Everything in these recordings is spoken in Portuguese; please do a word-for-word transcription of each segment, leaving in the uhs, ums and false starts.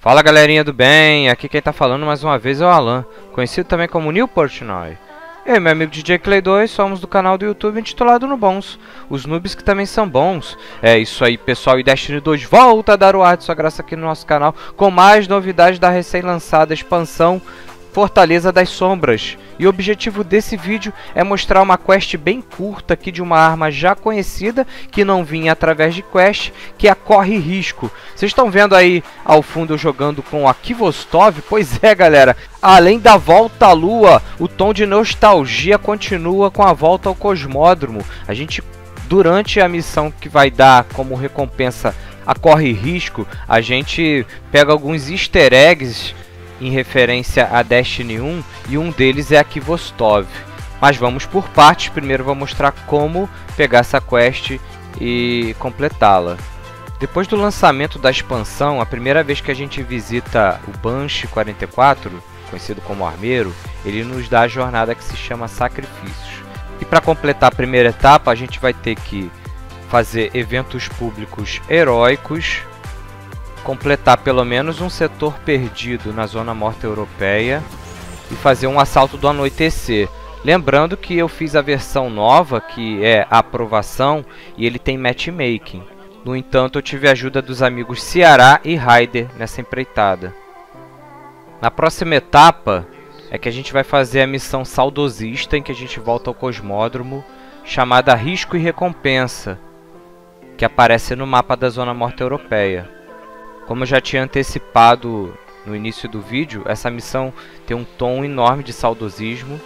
Fala galerinha do bem, aqui quem tá falando mais uma vez é o Alan, conhecido também como Neil Portnoy. Eu e meu amigo D J Clay dois somos do canal do YouTube intitulado No Bons, os noobs que também são bons. É isso aí pessoal, e Destiny dois volta a dar o ar de sua graça aqui no nosso canal com mais novidades da recém-lançada expansão Fortaleza das Sombras. E o objetivo desse vídeo é mostrar uma quest bem curta aqui de uma arma já conhecida, que não vinha através de quest, que é a Corre Risco. Vocês estão vendo aí ao fundo eu jogando com a Kivostov? Pois é galera, além da volta à lua, o tom de nostalgia continua com a volta ao cosmódromo. A gente, durante a missão que vai dar como recompensa a Corre Risco, a gente pega alguns easter eggs em referência a Destiny um, e um deles é a Kivostov. Mas vamos por partes. Primeiro vou mostrar como pegar essa quest e completá-la. Depois do lançamento da expansão, a primeira vez que a gente visita o Banshee quarenta e quatro, conhecido como Armeiro, ele nos dá a jornada que se chama Sacrifícios. E para completar a primeira etapa, a gente vai ter que fazer eventos públicos heróicos, completar pelo menos um setor perdido na Zona Morta Europeia e fazer um assalto do anoitecer. Lembrando que eu fiz a versão nova, que é a aprovação, e ele tem matchmaking. No entanto, eu tive a ajuda dos amigos Ceará e Raider nessa empreitada. Na próxima etapa é que a gente vai fazer a missão saudosista, em que a gente volta ao cosmódromo, chamada Risco e Recompensa, que aparece no mapa da Zona Morta Europeia. Como eu já tinha antecipado no início do vídeo, essa missão tem um tom enorme de saudosismo.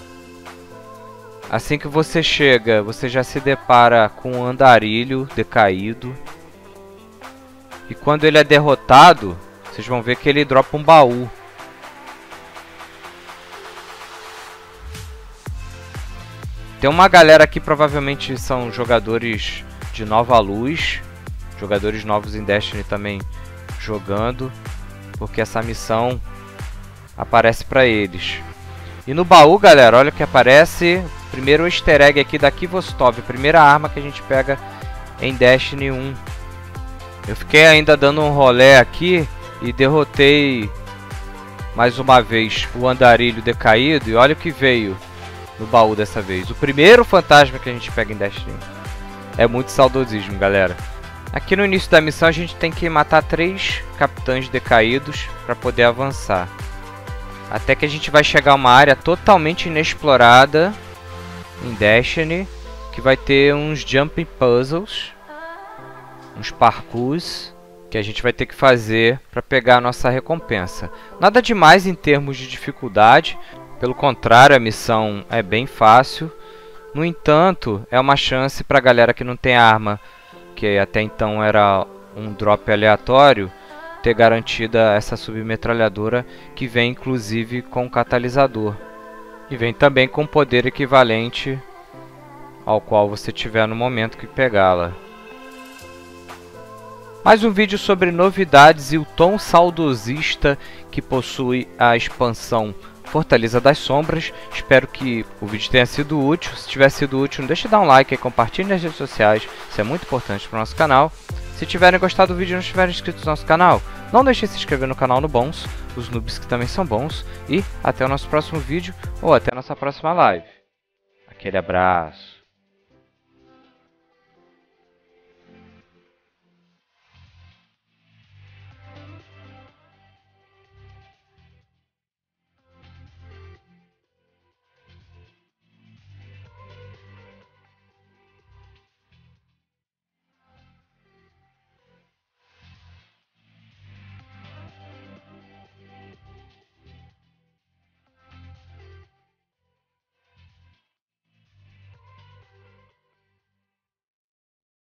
Assim que você chega, você já se depara com um andarilho decaído. E quando ele é derrotado, vocês vão ver que ele dropa um baú. Tem uma galera aqui, provavelmente são jogadores de Nova Luz, jogadores novos em Destiny também jogando, porque essa missão aparece para eles. E no baú, galera, olha o que aparece. Primeiro o easter egg aqui da Kivostov, primeira arma que a gente pega em Destiny um. Eu fiquei ainda dando um rolê aqui e derrotei mais uma vez o andarilho decaído, e olha o que veio no baú dessa vez. O primeiro fantasma que a gente pega em Destiny um. É muito saudosismo, galera. Aqui no início da missão a gente tem que matar três capitães decaídos para poder avançar. Até que a gente vai chegar a uma área totalmente inexplorada em Destiny, que vai ter uns jumping puzzles, uns parkours, que a gente vai ter que fazer para pegar a nossa recompensa. Nada demais em termos de dificuldade, pelo contrário, a missão é bem fácil. No entanto, é uma chance para a galera que não tem arma, que até então era um drop aleatório, ter garantida essa submetralhadora, que vem inclusive com catalisador. E vem também com poder equivalente ao qual você tiver no momento que pegá-la. Mais um vídeo sobre novidades e o tom saudosista que possui a expansão Fortaleza das Sombras. Espero que o vídeo tenha sido útil. Se tiver sido útil, não deixe de dar um like e compartilhe nas redes sociais. Isso é muito importante para o nosso canal. Se tiverem gostado do vídeo e não estiverem inscritos no nosso canal, não deixe de se inscrever no canal No Bons, os noobs que também são bons. E até o nosso próximo vídeo ou até a nossa próxima live. Aquele abraço.